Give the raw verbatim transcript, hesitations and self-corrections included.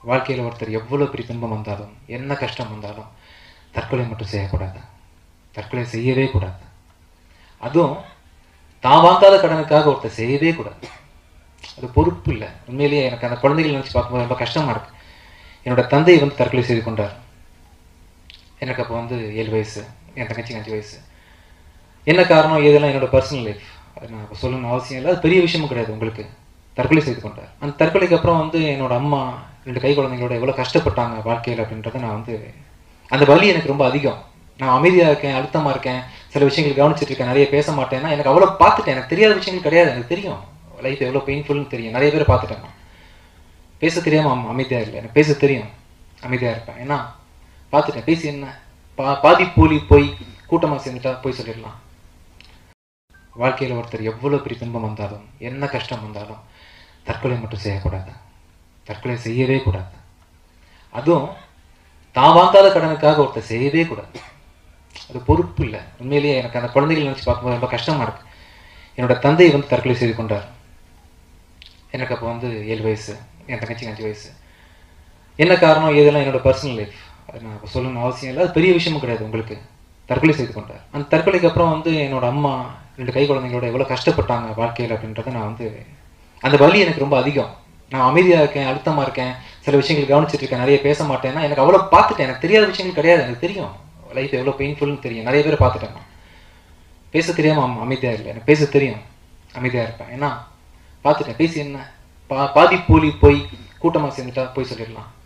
வாழ்க்கையில் ஒருத்தர் எவ்வளோ பெரிய துன்பம் வந்தாலும் என்ன கஷ்டம் வந்தாலும் தற்கொலை மட்டும் செய்யக்கூடாது. தற்கொலை செய்யவே கூடாது. அதுவும் தான் வாங்காத கடனுக்காக ஒருத்தர் செய்யவே கூடாது. அது பொறுப்பு இல்லை. உண்மையிலேயே எனக்கு அந்த குழந்தைகள் நினச்சி பார்க்கும்போது ரொம்ப கஷ்டமாக இருக்குது. என்னோட தந்தை வந்து தற்கொலை செய்து கொண்டார். எனக்கு அப்போ வந்து ஏழு வயசு, என் தங்கச்சிக்கு அஞ்சு வயசு. என்ன காரணம் இதெல்லாம் என்னோட பர்சனல் லைஃப், அது நான் இப்போ சொல்லணும்னு அவசியம் இல்லை. அது பெரிய விஷயமும் கிடையாது. உங்களுக்கு தற்கொலை செய்து கொண்டார். அந்த தற்கொலைக்கு அப்புறம் வந்து என்னோட அம்மா ரெண்டு கை குழந்தைங்களோட எவ்வளோ கஷ்டப்பட்டாங்க வாழ்க்கையில் அப்படின்றத நான் வந்து அந்த வலி எனக்கு ரொம்ப அதிகம். நான் அமைதியாக இருக்கேன், அழுத்தமாக இருக்கேன், சில விஷயங்கள் கவனிச்சுட்டு இருக்கேன், நிறைய பேச மாட்டேன்னா எனக்கு அவ்வளோ பார்த்துட்டேன். எனக்கு தெரியாத விஷயங்கள் கிடையாது. எனக்கு தெரியும் லைஃப் எவ்வளோ பெயின்ஃபுல்னு தெரியும். நிறைய பேர் பார்த்துட்டேன். நான் பேச தெரியாமல் அமைதியாக இல்லை. எனக்கு பேச தெரியும், அமைதியாக இருப்பேன். ஏன்னா பார்த்துட்டேன். பேசி என்ன பா பாதி போலி போய் கூட்டமாக சேர்ந்துட்டா போய் சொல்லிடலாம். வாழ்க்கையில் ஒருத்தர் எவ்வளோ பெரிய துன்பம் வந்தாலும் என்ன கஷ்டம் வந்தாலும் தற்கொலை மட்டும் செய்யக்கூடாது. தற்கொலை செய்யவே கூடாது. அதுவும் தான் வாங்காத கடனுக்காக ஒருத்தர் செய்யவே கூடாது. அது பொறுப்பு இல்லை. உண்மையிலேயே எனக்கு அந்த குழந்தைகள் நினச்சி பார்க்கும்போது ரொம்ப கஷ்டமாக இருக்குது. என்னோட தந்தை வந்து தற்கொலை செய்து கொண்டார். எனக்கு அப்போ வந்து ஏழு வயசு, என் தங்கச்சிக்கு அஞ்சு வயசு. என்ன காரணம் இதெல்லாம் என்னோட பர்சனல் லைஃப், அது நான் இப்போ சொல்லணும்னு அவசியம் இல்லை. அது பெரிய விஷயமும் கிடையாது. உங்களுக்கு தற்கொலை செய்து கொண்டார். அந்த தற்கொலைக்கு அப்புறம் வந்து என்னோட அம்மா ரெண்டு கை குழந்தைங்களோட எவ்வளோ கஷ்டப்பட்டாங்க வாழ்க்கையில் அப்படின்றத நான் வந்து அந்த வலி எனக்கு ரொம்ப அதிகம். நான் அமைதியாக இருக்கேன், அழுத்தமாக இருக்கேன், சில விஷயங்கள் கவனிச்சுட்டு இருக்கேன், நிறைய பேச மாட்டேன்னா எனக்கு அவ்வளோ பார்த்துட்டேன். எனக்கு தெரியாத விஷயங்கள் கிடையாது. எனக்கு தெரியும் லைஃப் எவ்வளோ பெயின்ஃபுல்னு தெரியும். நிறைய பேர் பார்த்துட்டேன். நான் பேச தெரியாமல் அமைதியாக இல்லை. எனக்கு பேச தெரியும், அமைதியாக இருப்பேன். ஏன்னா பார்த்துட்டேன். பேசி என்ன பா பாதி போலி போய் கூட்டமாக சேர்ந்துட்டா போய் சொல்லிடலாம்.